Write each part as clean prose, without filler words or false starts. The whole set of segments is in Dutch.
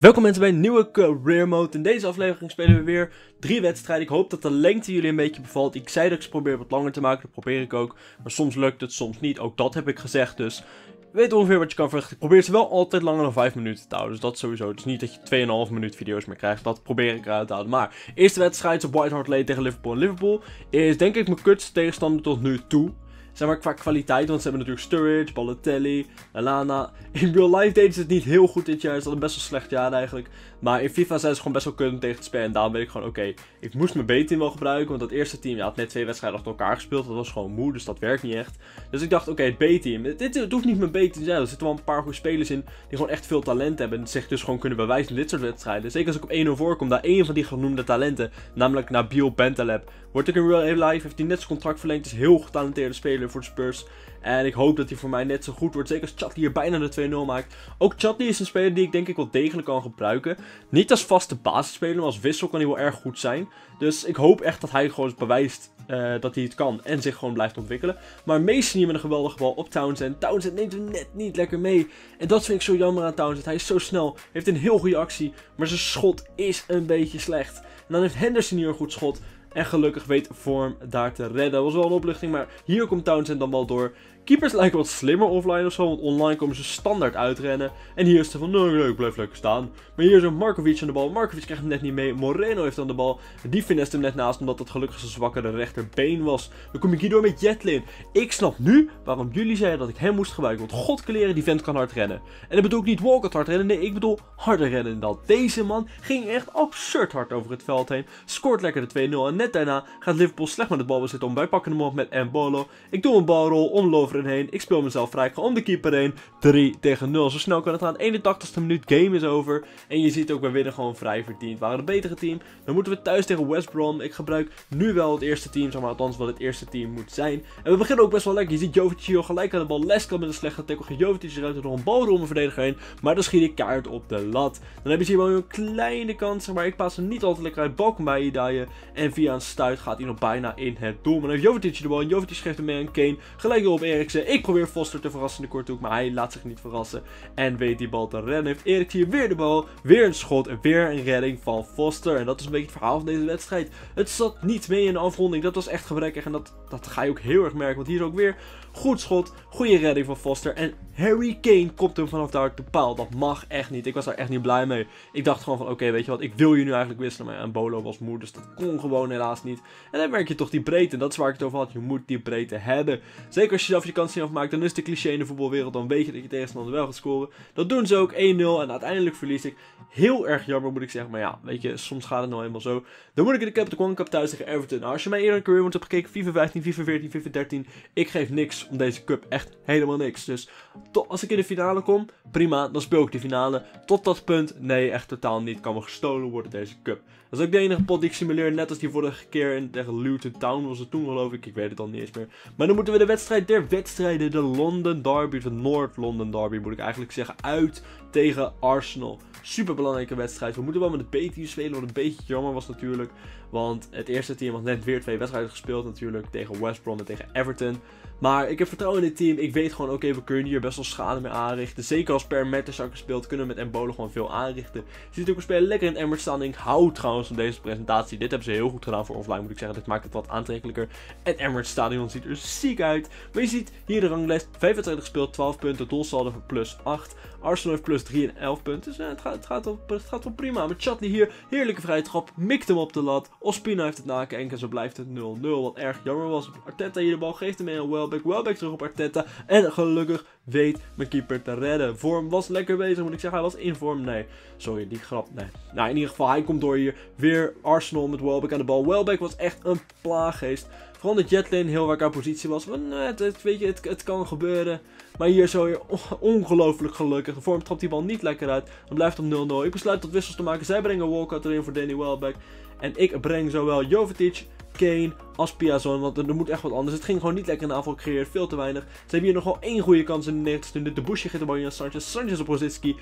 Welkom mensen bij een nieuwe Career Mode. In deze aflevering spelen we weer 3 wedstrijden. Ik hoop dat de lengte jullie een beetje bevalt. Ik zei dat ik ze probeer wat langer te maken, dat probeer ik ook. Maar soms lukt het, soms niet. Ook dat heb ik gezegd, dus je weet ongeveer wat je kan verwachten. Ik probeer ze wel altijd langer dan 5 minuten te houden, dus dat sowieso. Dus niet dat je 2,5 minuut video's meer krijgt, dat probeer ik eruit te houden. Maar, eerste wedstrijd is op White Hart Lane tegen Liverpool. En Liverpool is denk ik mijn kutste tegenstander tot nu toe. Zeg maar qua kwaliteit, want ze hebben natuurlijk Sturridge, Balotelli, Lallana. In real life deden ze het niet heel goed dit jaar, ze hadden best wel slecht jaar eigenlijk. Maar in FIFA zijn ze gewoon best wel kut om tegen te spelen. En daarom weet ik gewoon, oké, ik moest mijn B-team wel gebruiken. Want dat eerste team, had net 2 wedstrijden achter elkaar gespeeld. Dat was gewoon moe, dus dat werkt niet echt. Dus ik dacht, oké, het B-team. Dit hoeft niet mijn B-team te zijn. Er zitten wel een paar goede spelers in die gewoon echt veel talent hebben. En zich dus gewoon kunnen bewijzen in dit soort wedstrijden. Zeker als ik op 1-0 voorkom, daar één van die genoemde talenten, namelijk Nabil Bentaleb, wordt ik in real life, heeft hij net zijn contract verlengd. Is een heel getalenteerde speler voor de Spurs. En ik hoop dat hij voor mij net zo goed wordt. Zeker als Chatli hier bijna de 2-0 maakt. Ook Chatli is een speler die ik denk ik wel degelijk kan gebruiken. Niet als vaste basisspeler, maar als wissel kan hij wel erg goed zijn. Dus ik hoop echt dat hij gewoon eens bewijst dat hij het kan. En zich gewoon blijft ontwikkelen. Maar Mason hier met een geweldige bal op Townsend. Townsend neemt hem net niet lekker mee. En dat vind ik zo jammer aan Townsend. Hij is zo snel. Heeft een heel goede actie. Maar zijn schot is een beetje slecht. En dan heeft Henderson hier een goed schot. En gelukkig weet Vorm daar te redden. Dat was wel een opluchting, maar hier komt Townsend dan wel door. Keepers lijken wat slimmer offline ofzo, want online komen ze standaard uitrennen. En hier is het van, nee, ik blijf lekker staan. Maar hier is een Markovic aan de bal. Markovic krijgt hem net niet mee. Moreno heeft dan de bal. Die finest hem net naast, omdat het gelukkig zijn zwakkere rechterbeen was. Dan kom ik hier door met Jetlin. Ik snap nu waarom jullie zeiden dat ik hem moest gebruiken. Want godkleren, die vent kan hard rennen. En dat bedoel ik niet Walcott hard rennen. Nee, ik bedoel harder rennen dan. Deze man ging echt absurd hard over het veld heen. Scoort lekker de 2-0. En net daarna gaat Liverpool slecht met het balbezit om. Wij pakken hem op met Mbolo. Ik doe een balrol om Lovren heen. Ik speel mezelf vrij. Ik ga om de keeper heen. 3-0. Zo snel kan het gaan. 81ste minuut. Game is over. En je ziet ook, we winnen gewoon vrij verdiend. We waren het betere team. Dan moeten we thuis tegen West Brom. Ik gebruik nu wel het eerste team. Zeg maar althans wat het eerste team moet zijn. En we beginnen ook best wel lekker. Je ziet Jovic gelijk aan de bal. Leska met een slechte tackle. Jovic eruit door een bal door mijn verdediger heen. Maar dan schiet ik kaart op de lat. Dan heb je hier wel een kleine kans. Maar ik paas hem niet altijd lekker uit. Bal komt bij Idaje. En via een stuit gaat hij nog bijna in het doel. Maar dan heeft Jovic de bal. En Jovic geeft hem mee aan Kane. Gelijk op Eriksen. Ik probeer Foster te verrassen in de korte hoek. Maar hij laat zich niet verrassen. En weet die bal te rennen. Heeft Eriksen hier weer de bal. Weer een schot. En weer een redding van Foster. En dat is een beetje het verhaal van deze wedstrijd. Het zat niet mee in de afronding. Dat was echt gebrekkig. En dat ga je ook heel erg merken. Want hier is ook weer goed schot. Goede redding van Foster. En Harry Kane kopt hem vanaf daar de paal. Dat mag echt niet. Ik was daar echt niet blij mee. Ik dacht gewoon van oké, weet je wat. Ik wil je nu eigenlijk wisselen. Maar Mbolo was moe. Dus dat kon gewoon helaas niet. En dan merk je toch die breedte. Dat is waar ik het over had. Je moet die breedte hebben. Zeker als je zelf je kans niet afmaakt. Dan is de cliché in de voetbalwereld. Dan weet je dat je tegenstander wel gaat scoren. Dat doen ze ook 1-0. En uiteindelijk verlies ik. Heel erg jammer moet ik zeggen. Maar ja, weet je, soms gaat het nou eenmaal zo. Dan moet ik in de Capital One Cup thuis tegen Everton. Nou, als je mij eerder een career mode hebt gekeken. FIFA 15, FIFA 14, FIFA 13. Ik geef niks om deze cup. Echt helemaal niks. Dus als ik in de finale kom, prima. Dan speel ik de finale. Tot dat punt, nee, echt totaal niet. Kan me gestolen worden deze cup. Dat is ook de enige pot die ik simuleer. Net als die vorige keer tegen Luton Town was het toen geloof ik. Ik weet het al niet eens meer. Maar dan moeten we de wedstrijd der wedstrijden. De London Derby. De North London Derby moet ik eigenlijk zeggen. Uit tegen Arsenal. Super belangrijke wedstrijd. We moeten wel met het B-team spelen. Wat een beetje jammer was natuurlijk. Want het eerste team had net weer 2 wedstrijden gespeeld natuurlijk. Tegen West Brom en tegen Everton. Maar ik heb vertrouwen in dit team. Ik weet gewoon, oké, we kunnen hier best wel schade mee aanrichten. Zeker als Per Mertesacker speelt, kunnen we met Mbolo gewoon veel aanrichten. Je ziet ook een speler lekker in Emirates staan. Ik hou trouwens van deze presentatie. Dit hebben ze heel goed gedaan voor offline, moet ik zeggen. Dit maakt het wat aantrekkelijker. Het Emirates Stadion ziet er ziek uit. Maar je ziet hier de ranglijst. 5 wedstrijden gespeeld, 12 punten. Doelsaldo voor plus 8. Arsenal heeft plus 3 en 11 punten. Dus het gaat wel prima. Maar Chatli hier, heerlijke vrije trap. Mikt hem op de lat. Ospina heeft het nakijken en zo blijft het 0-0. Wat erg jammer was. Arteta hier de bal geeft hem mee aan Welbeck. Welbeck terug op Arteta. En gelukkig weet mijn keeper te redden. Vorm was lekker bezig, moet ik zeggen. Hij was in vorm. Nee, sorry, die grap. Nee. Nou, in ieder geval, hij komt door hier. Weer Arsenal met Welbeck aan de bal. Welbeck was echt een plaaggeest. Vooral de Jetlin heel waar ik aan positie was. Weet je, het kan gebeuren. Maar hier zo weer ongelooflijk gelukkig. De vorm trapt die bal niet lekker uit. Dan blijft het 0-0. Ik besluit tot wissels te maken. Zij brengen Walcott erin voor Danny Welbeck. En ik breng zowel Jovetic, Kane als Piazon, want er moet echt wat anders. Het ging gewoon niet lekker in de aanval, creëert veel te weinig. Ze hebben hier nog wel 1 goede kans in de 90ste minuut. De Busje geeft de bal aan Sanchez. Sanchez op Rosicki.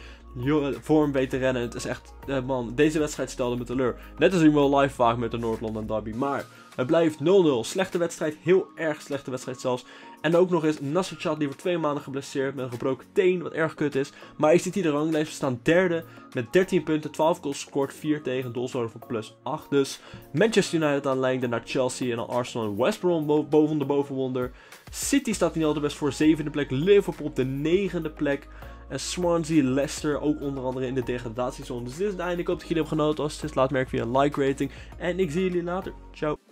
Vorm weet te rennen. Het is echt, man, deze wedstrijd stelde me teleur. Net als ik wel live vaak met de North London Derby. Maar Het blijft 0-0. Slechte wedstrijd, heel erg slechte wedstrijd zelfs. En ook nog eens Nacer Chadli voor 2 maanden geblesseerd met een gebroken teen, wat erg kut is. Maar hij zit hier de ranglijst, we staan derde met 13 punten, 12 goals gescoord, 4 tegen, doelsaldo voor +8 dus. Manchester United aan lijn, daarna Chelsea en dan Arsenal en West Brom boven de bovenwonder. City staat niet al te best voor 7e plek, Liverpool op de 9e plek. En Swansea, Leicester ook onder andere in de degradatiezone. Dus dit is het einde. Ik hoop dat jullie hebben genoten. Als het is, laat merken via een like rating. En ik zie jullie later. Ciao.